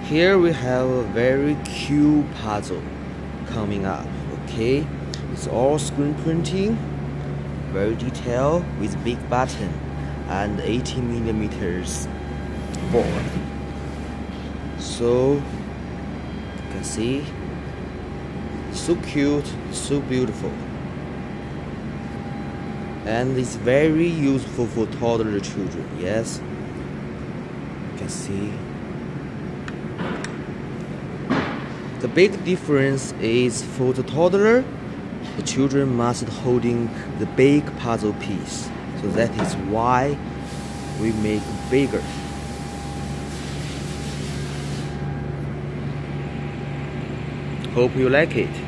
Here we have a very cute puzzle coming up. Okay, it's all screen printing, very detailed with big button and 18mm board. So you can see, so cute, so beautiful, and it's very useful for toddler children. Yes, you can see. The big difference is for the toddler, the children must holding the big puzzle piece. So that is why we make bigger. Hope you like it.